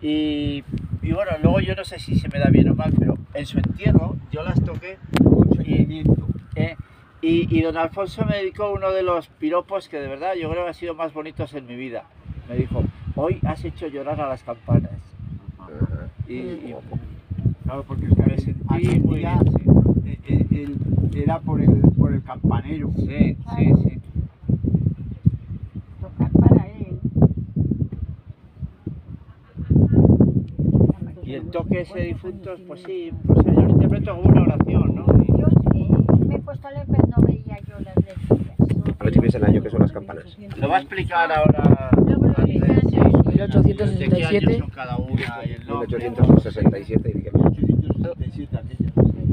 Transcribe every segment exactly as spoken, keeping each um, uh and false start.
Y, y bueno, luego yo no sé si se me da bien o mal, pero en su entierro yo las toqué y, eh, y, y don Alfonso me dedicó uno de los piropos que de verdad yo creo que han sido más bonitos en mi vida. Me dijo, hoy has hecho llorar a las campanas. Y, y claro, porque usted me sentí muy bien, sí. él, él, era por el, por el campanero. Sí, sí, sí. Tocar para él. Y el toque ese de difuntos, pues sí, o sea, yo lo interpreto como una oración, ¿no? Y... Yo eh, me he puesto a leer, pero no veía yo las letras. A ver si ves el año que son las campanas. Lo va a explicar ahora. mil ochocientos sesenta y siete. ¿De qué año son cada una y el mil nombre? ochocientos sesenta y siete y mil ochocientos sesenta y siete aquella.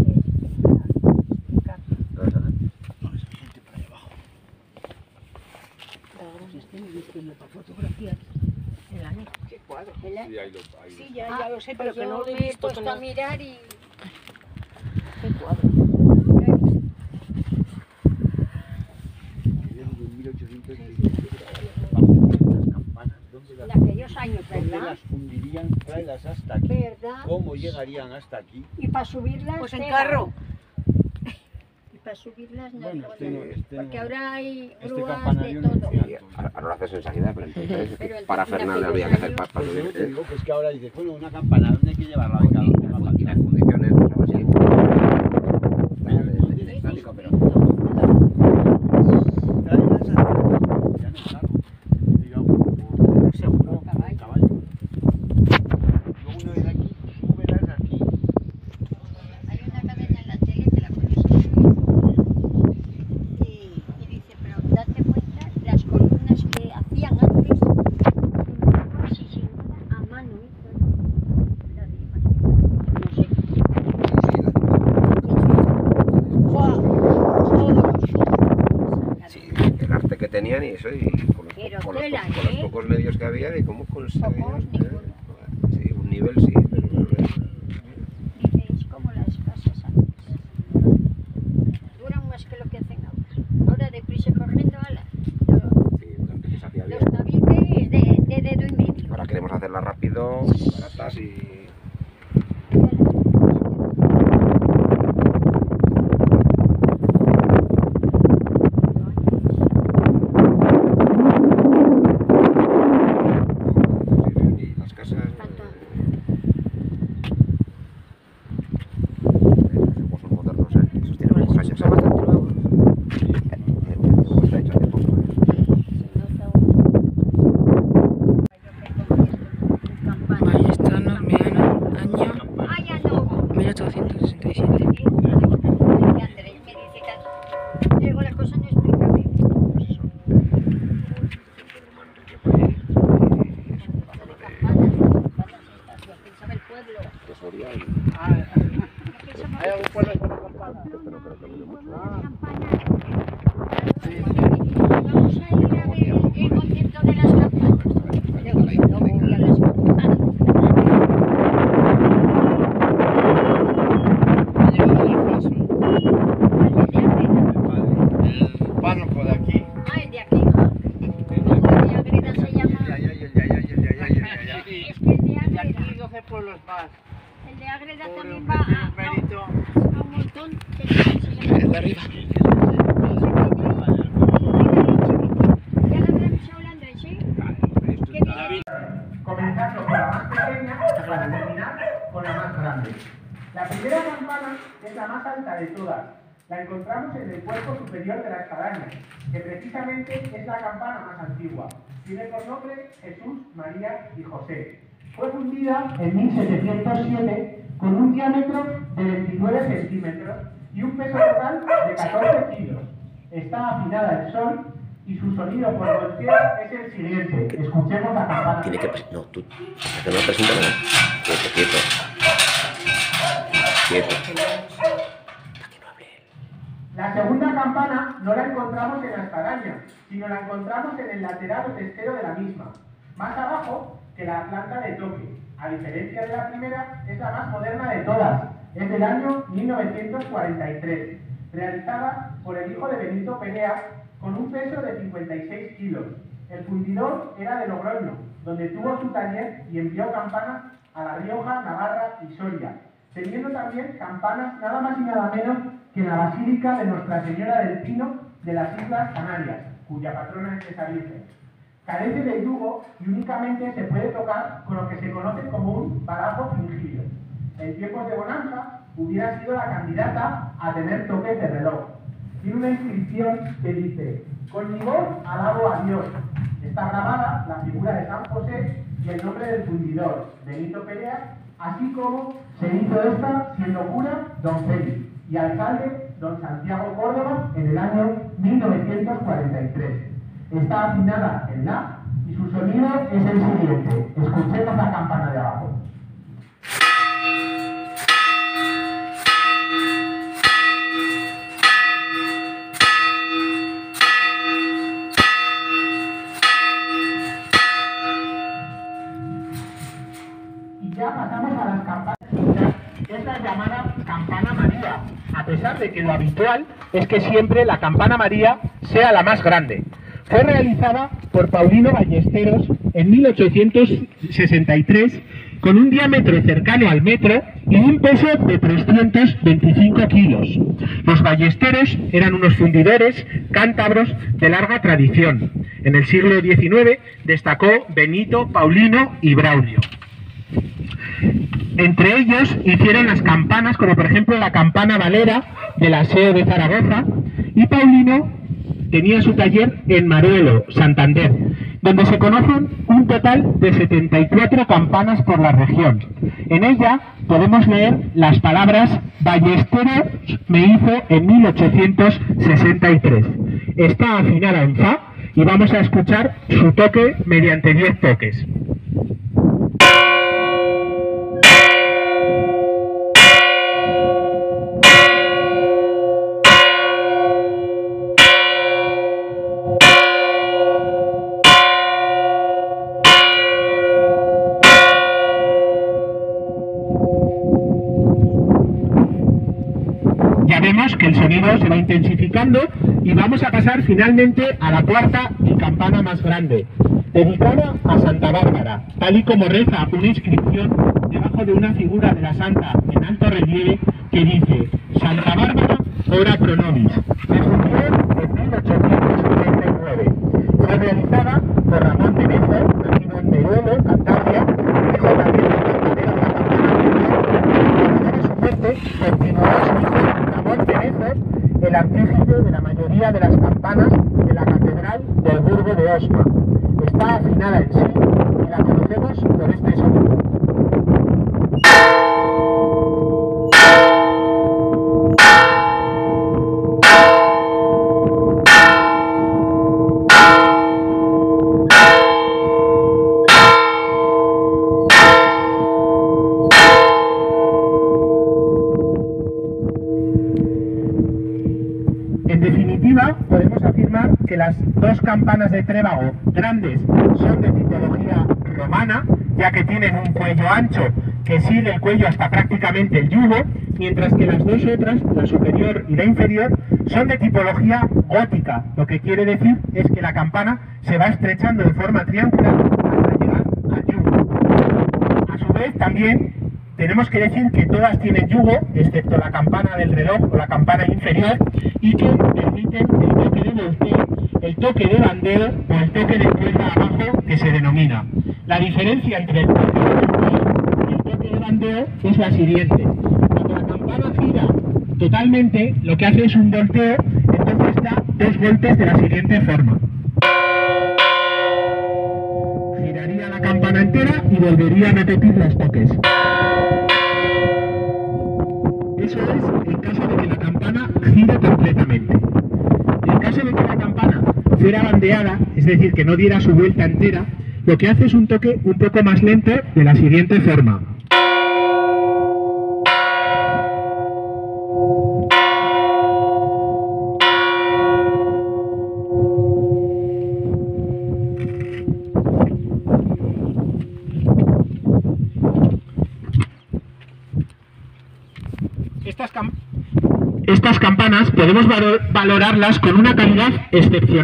Fotografías. El año. ¿Qué cuadro? El año. Sí, ahí lo, ahí Sí, lo- ya, Ah, ya lo sé, pero pues que yo no he me he visto puesto que a no- mirar y... ¿Qué cuadro? mil ochocientos sesenta y siete. Las campanas, ¿dónde las, En aquellos años, ¿dónde ¿verdad? las fundirían? Tráelas hasta aquí. ¿Verdad? ¿Cómo llegarían hasta aquí? Y para subirlas... Pues en tela. carro. Y para subirlas no... Bueno, no- este no- este porque no- ahora hay Este grúas de campanario no todo. decía Y Antonio. ahora lo haces enseguida, pero entonces, Pero el- para en Fernández aquellos habría que hacer años- para Pues yo subir. te digo que es que ahora dices, bueno, una campana, ¿dónde hay que llevarla? Venga, ¿dónde va a Y faltar? las fundiciones, pues ahora sí. Pero De- ¿dónde de- de es estático, pero. Tráelas hasta aquí, ya en el carro. Digamos, por Seguro. Caballo. caballo. Luego uno de aquí, súbelas aquí. Hay una cadena en la tele que la conoce y, y dice, pero date cuenta las columnas que hacían antes, sin sin nada, a mano, ¿eh? La de imagen. No sé. Sí, el arte que tenían y eso, y con los, Pero con los, tela, con los ¿eh? pocos medios que había, y cómo conseguían. Pocos, ¿eh? ninguno. Sí, un nivel sí, pero no es. Dice, es como las casas antes. Duran más que lo que hacen ahora. Ahora deprisa corriendo, ala. Sí, un arte que se hacía bien. Los tabiques de, de dedo y medio. Ahora queremos hacerlas rápido, baratas y. y las casas. Los juegos modernos, ¿eh? Esos tienen pocos años. Son bastante nuevos. El juego está hecho hace poco, ¿eh? Vale, esta no, me año Ah, ya no. mil ochocientos sesenta y siete. Andrés me dice que luego la cosa no es explicable. Pues eso. Pensaba el pueblo. De Soria y. ¿Hay algún pueblo con una campana? Pero creo que viene mucho. Vamos a ir a ver el concierto de las campanas. Luego yo no voy a las campanas. Ha llegado el Alfonso, ¿Cuál de Agreda? el párroco de aquí. Ah, el de aquí. Ah. El de Agreda se llama. Ya, ya, ya, ya, ya, ya, ya, ya, ya. Sí. Es que el de Y aquí Agreda. doce pueblos más. El de Agreda Pobre también hombre, va tiene a, un mérito. a un montón. Que se llama. El de arriba. Ya lo habremos hablando, ¿sí? Esto ¿Qué está- viene? Comenzando con la más pequeña para terminar con la más grande. La primera campana es la más alta de todas. La encontramos en el cuerpo superior de la espadaña, que precisamente es la campana más antigua. Tiene por nombre Jesús, María y José. Fue fundida en mil setecientos siete con un diámetro de veintinueve centímetros y un peso total de catorce kilos. Está afinada al sol y su sonido por volteo es el siguiente. Escuchemos la campana. Tiene que. pres- No, tú. Hasta que no presenta nada. Quieto, quieto. Quieto. Para que no hable él. La segunda campana no la encontramos en la espadaña, sino la encontramos en el lateral o testero de la misma, más abajo que la planta de toque. A diferencia de la primera, es la más moderna de todas. Es del año mil novecientos cuarenta y tres, realizada por el hijo de Benito Perea con un peso de cincuenta y seis kilos. El fundidor era de Logroño donde tuvo su taller y envió campanas a La Rioja, Navarra y Soria, teniendo también campanas nada más y nada menos que en la Basílica de Nuestra Señora del Pino de las Islas Canarias, cuya patrona es esa Virgen. Carece de yugo y únicamente se puede tocar con lo que se conoce como un barajo fingido. En tiempos de bonanza hubiera sido la candidata a tener toques de reloj. Tiene una inscripción que dice: con mi voz alabo a Dios. Está grabada la figura de San José y el nombre del fundidor, Benito Perea, así como se hizo esta siendo cura don Félix y alcalde don Santiago Córdoba en el año mil novecientos cuarenta y tres. Está afinada en La y su sonido es el siguiente. Escuchemos la campana de abajo. Y ya pasamos a las campanas. Es la llamada campana María, a pesar de que lo habitual es que siempre la campana María sea la más grande. Fue realizada por Paulino Ballesteros en mil ochocientos sesenta y tres con un diámetro cercano al metro y un peso de trescientos veinticinco kilos. Los Ballesteros eran unos fundidores cántabros de larga tradición. En el siglo diecinueve destacó Benito, Paulino y Braulio. Entre ellos hicieron las campanas, como por ejemplo la campana Valera del Aseo de Zaragoza, y Paulino tenía su taller en Maruelo, Santander, donde se conocen un total de setenta y cuatro campanas por la región. En ella podemos leer las palabras Ballesteros me hizo en mil ochocientos sesenta y tres. Está afinada en Fa y vamos a escuchar su toque mediante diez toques. Ya vemos que el sonido se va intensificando y vamos a pasar finalmente a la cuarta y campana más grande, dedicada a Santa Bárbara, tal y como reza una inscripción debajo de una figura de la santa en alto relieve que dice: Santa Bárbara, ora pro nobis. Se fundió en mil ochocientos ochenta y nueve. Fue realizada por Ramón Tenezo, nacido en Meruelo, Cantabria, hijo también de campanero de la campana. Desde su muerte continuó su hijo Ramón Tenezo, el artífice de la mayoría de las campanas de la Catedral del Burgo de Osma. Está afinada en sí y la conocemos por este sonido. En definitiva, podemos afirmar que las dos campanas de Trébago grandes son de tipología romana, ya que tienen un cuello ancho que sigue el cuello hasta prácticamente el yugo, mientras que las dos otras, la superior y la inferior, son de tipología gótica, lo que quiere decir es que la campana se va estrechando de forma triangular hasta llegar al yugo. A su vez, también tenemos que decir que todas tienen yugo, excepto la campana del reloj o la campana inferior, y que permiten el toque de volteo, el toque de bandeo o el toque de cuerda abajo, que se denomina. La diferencia entre el toque de volteo y el toque de bandeo es la siguiente. Cuando la campana gira totalmente, lo que hace es un volteo, entonces da dos golpes de la siguiente forma. Giraría la campana entera y volvería a repetir los toques. Eso es en caso de que la campana gire completamente. En caso de que la campana fuera bandeada, es decir, que no diera su vuelta entera, lo que hace es un toque un poco más lento de la siguiente forma. Estas, cam Estas campanas podemos valorarlas con una calidad excepcional.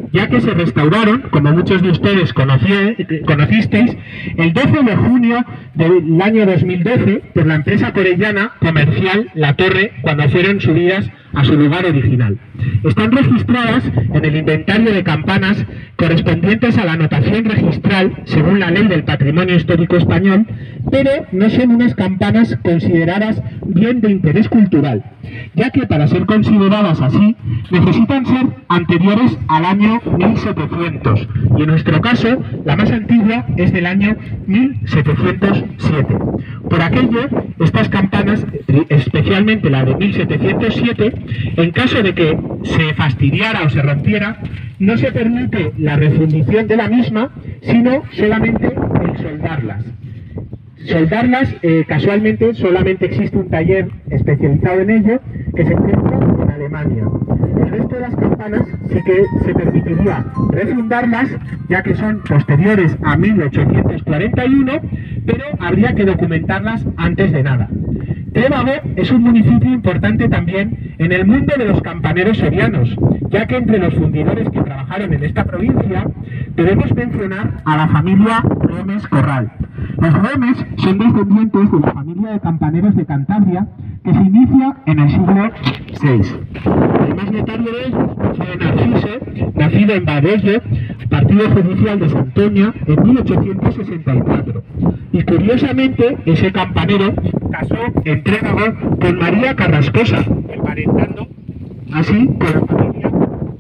ya que se restauraron, como muchos de ustedes conocí- conocisteis, el doce de junio del año dos mil doce por la empresa corellana comercial La Torre, cuando fueron subidas a su lugar original. Están registradas en el inventario de campanas correspondientes a la anotación registral según la Ley del Patrimonio Histórico Español, pero no son unas campanas consideradas bien de interés cultural, ya que para ser consideradas así necesitan ser anteriores al año mil setecientos, y en nuestro caso la más antigua es del año mil setecientos siete. Por aquello, estas campanas, especialmente la de mil setecientos siete, en caso de que se fastidiara o se rompiera, no se permite la refundición de la misma, sino solamente el soldarlas. Soldarlas, eh, casualmente, solamente existe un taller especializado en ello que se encuentra en Alemania. El resto de las campanas sí que se permitiría refundarlas, ya que son posteriores a mil ochocientos cuarenta y uno, pero habría que documentarlas antes de nada. Trébago es un municipio importante también en el mundo de los campaneros sorianos, ya que entre los fundidores que trabajaron en esta provincia debemos mencionar a la familia Gómez Corral. Los Gómez son descendientes de la familia de campaneros de Cantabria que se inicia en el siglo seis. El más notable de ellos fue Narciso, nacido en Badello, partido judicial de Santoña, en mil ochocientos sesenta y cuatro. Y curiosamente, ese campanero casó en Trébago con María Carrascosa, emparentando así con la familia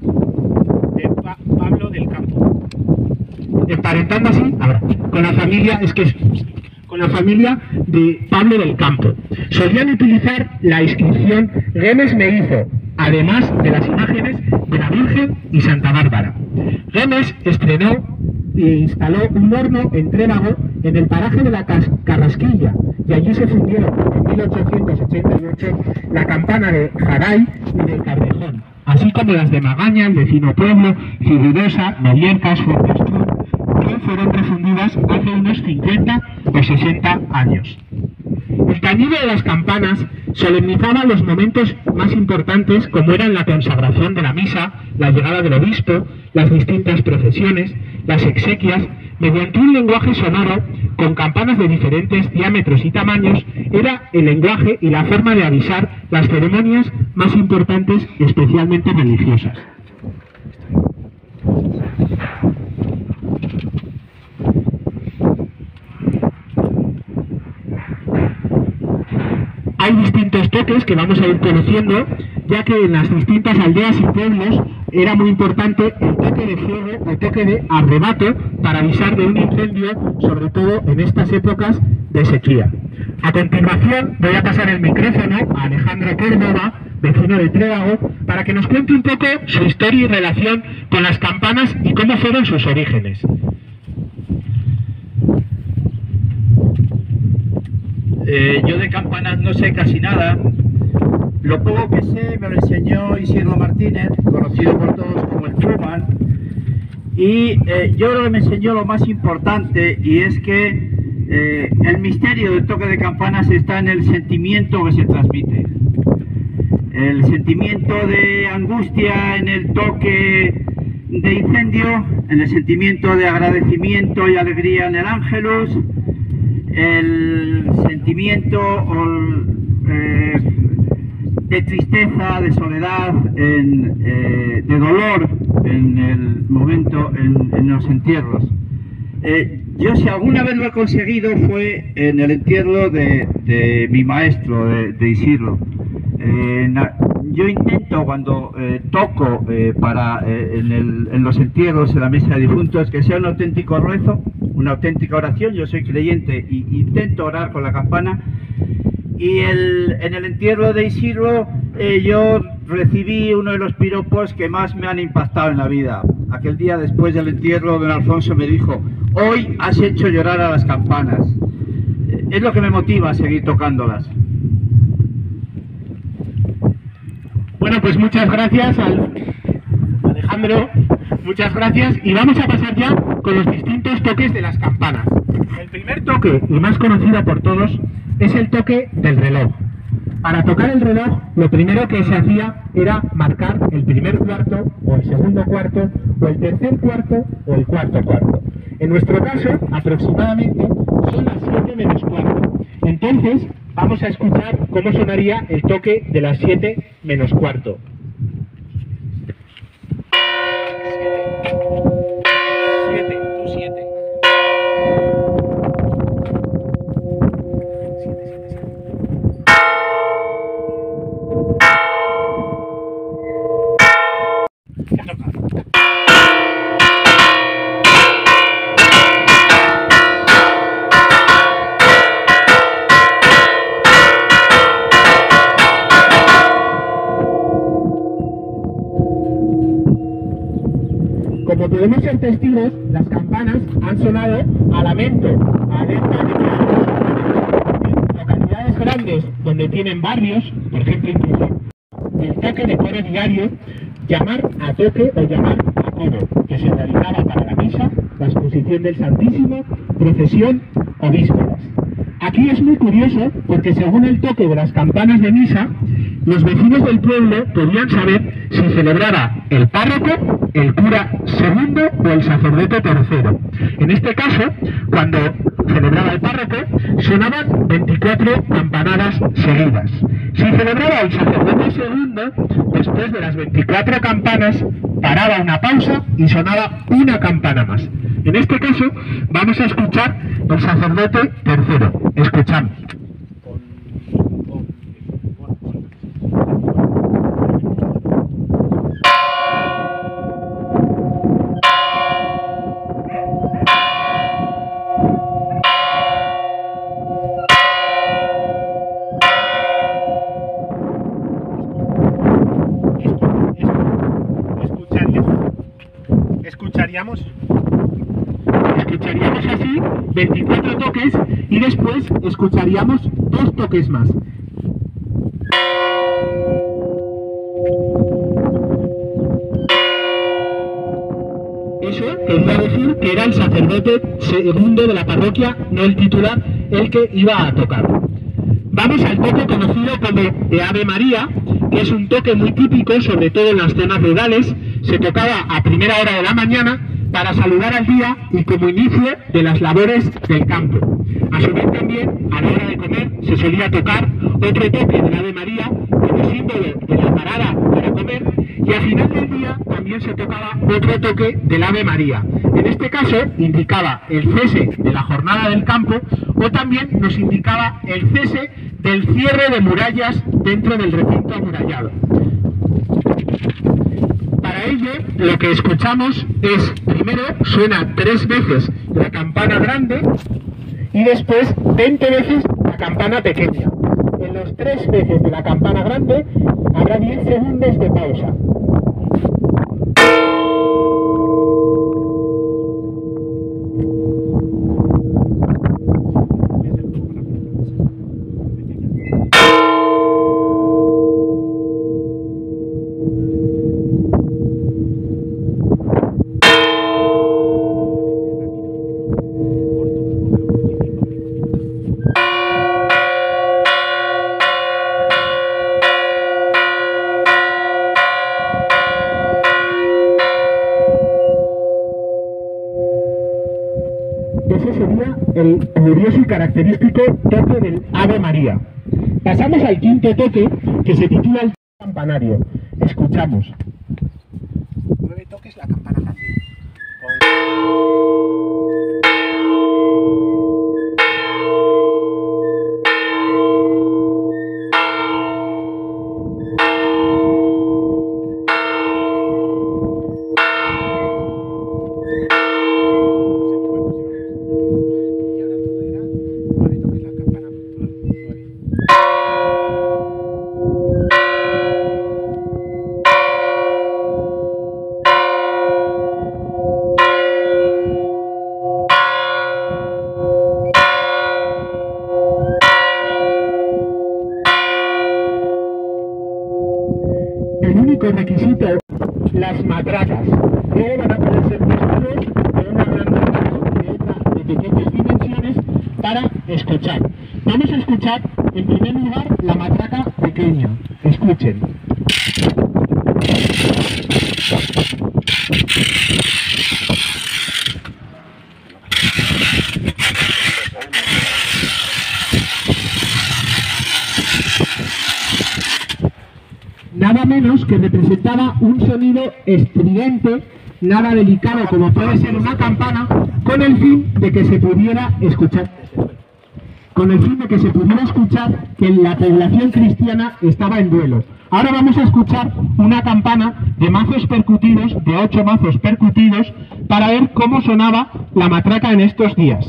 de pa Pablo del Campo. Emparentando así, ahora, con la familia, es que es, con la familia de Pablo del Campo. Solían utilizar la inscripción Gómez me hizo, además de las imágenes de la Virgen y Santa Bárbara. Gómez estrenó e instaló un horno en Trébago en el paraje de la Carrasquilla, y allí se fundieron en mil ochocientos ochenta y ocho la campana de Jaray y del Cabrejón, así como las de Magaña, el vecino pueblo, Cirurosa, Noviercas, Fortestur, que fueron refundidas hace unos cincuenta o sesenta años. El tañido de las campanas solemnizaba los momentos más importantes, como eran la consagración de la misa, la llegada del obispo, las distintas procesiones, las exequias. Mediante un lenguaje sonoro con campanas de diferentes diámetros y tamaños, era el lenguaje y la forma de avisar las ceremonias más importantes y especialmente religiosas. Hay distintos toques que vamos a ir conociendo, ya que en las distintas aldeas y pueblos era muy importante el toque de fuego o toque de arrebato para avisar de un incendio, sobre todo en estas épocas de sequía. A continuación voy a pasar el micrófono a Alejandro Córdoba, vecino de Trébago, para que nos cuente un poco su historia y relación con las campanas y cómo fueron sus orígenes. Eh, yo de campanas no sé casi nada. Lo poco que sé me lo enseñó Isidro Martínez, conocido por todos como el Truman, y eh, yo creo que me enseñó lo más importante, y es que eh, el misterio del toque de campanas está en el sentimiento que se transmite. El sentimiento de angustia en el toque de incendio, en el sentimiento de agradecimiento y alegría en el Ángelus, el sentimiento eh, de tristeza, de soledad, en, eh, de dolor en el momento, en, en los entierros. Eh, yo si alguna vez lo he conseguido fue en el entierro de, de mi maestro, de, de Isidro. Eh, yo intento cuando eh, toco eh, para, eh, en, el, en los entierros, en la mesa de difuntos, que sea un auténtico rezo, una auténtica oración. Yo soy creyente y intento orar con la campana. Y el, en el entierro de Isidro eh, yo recibí uno de los piropos que más me han impactado en la vida. Aquel día después del entierro, don Alfonso me dijo: hoy has hecho llorar a las campanas. Eh, es lo que me motiva a seguir tocándolas. Bueno, pues muchas gracias al Alejandro, muchas gracias, y vamos a pasar ya con los distintos toques de las campanas. El primer toque, y más conocido por todos, es el toque del reloj. Para tocar el reloj, lo primero que se hacía era marcar el primer cuarto, o el segundo cuarto, o el tercer cuarto, o el cuarto cuarto. En nuestro caso, aproximadamente, son las siete menos cuarto. Entonces, vamos a escuchar cómo sonaría el toque de las siete menos cuarto. Siete, tú siete. Ya toca. Como podemos ser testigos, las campanas han sonado a lamento, a alerta de que algo sucede. En localidades grandes donde tienen barrios, por ejemplo incluso el toque de coro diario, llamar a toque o llamar a coro, que se realizaba para la misa, la exposición del Santísimo, procesión o vísperas. Aquí es muy curioso porque según el toque de las campanas de misa, los vecinos del pueblo podían saber si celebraba el párroco, el cura segundo o el sacerdote tercero. En este caso, cuando celebraba el párroco, sonaban veinticuatro campanadas seguidas. Si celebraba el sacerdote segundo, después de las veinticuatro campanas, paraba una pausa y sonaba una campana más. En este caso, vamos a escuchar el sacerdote tercero. Escuchamos. Escucharíamos, escucharíamos así veinticuatro toques y después escucharíamos dos toques más. Eso quería decir que era el sacerdote segundo de la parroquia, no el titular, el que iba a tocar. Vamos al toque conocido como de Ave María, que es un toque muy típico, sobre todo en las zonas rurales. Se tocaba a primera hora de la mañana para saludar al día y como inicio de las labores del campo. A su vez también, a la hora de comer, se solía tocar otro toque de la Ave María como símbolo de la parada para comer, y al final del día también se tocaba otro toque del Ave María. En este caso indicaba el cese de la jornada del campo, o también nos indicaba el cese del cierre de murallas dentro del recinto amurallado. Para ello, lo que escuchamos es, primero suena tres veces la campana grande y después veinte veces la campana pequeña. En los tres veces de la campana grande habrá diez segundos de pausa. Ese sería el curioso y característico toque del Ave María. Pasamos al quinto toque, que se titula el campanario. Escuchamos. Nueve toques la campana grande. El único requisito, las matracas. Luego van a poder ser testigos de una gran matraca y otra de pequeñas dimensiones para escuchar. Vamos a escuchar En primer lugar, la matraca pequeña. Escuchen. Nada menos que representaba un sonido estridente, nada delicado como puede ser una campana, con el fin de que se pudiera escuchar, con el fin de que se pudiera escuchar que la población cristiana estaba en duelo. Ahora vamos a escuchar una campana de mazos percutidos, de ocho mazos percutidos, para ver cómo sonaba la matraca en estos días.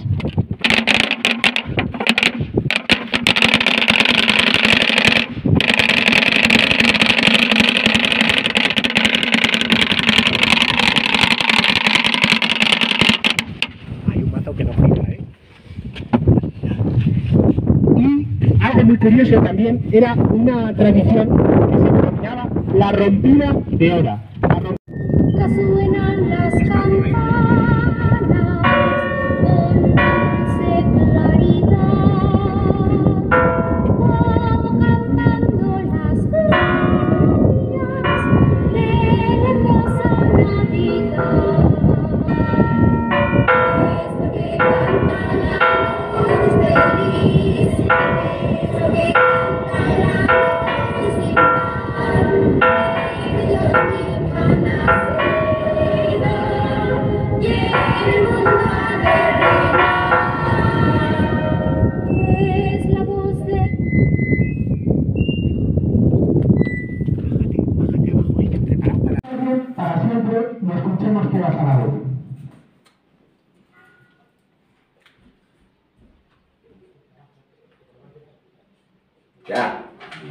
Algo muy curioso también era una tradición que se denominaba la rompida de hora. La rom- Suenan las campanas con dulce claridad, como cantando las glorias de la hermosa Navidad. Es porque canta la noche feliz, es porque canta la noche sin par, que Dios mismo ha nacido y el mundo ha de reinar. Es la voz de para siempre y escuchemos todas a la vez. Ya.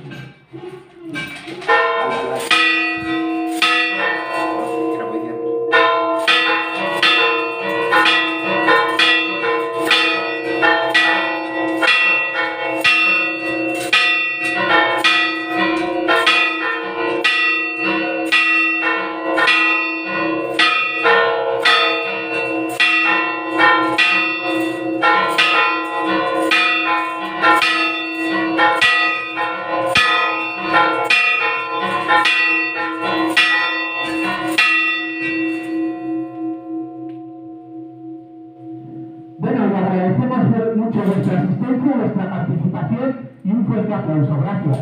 Bueno, le agradecemos mucho vuestra asistencia, vuestra participación y un fuerte aplauso. Gracias.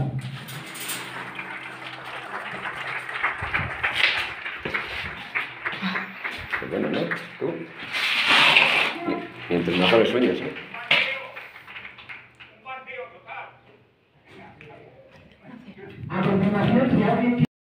Pues bueno, ¿no? ¿Tú? Mientras no acabes sueños, ¿eh? A continuación, si alguien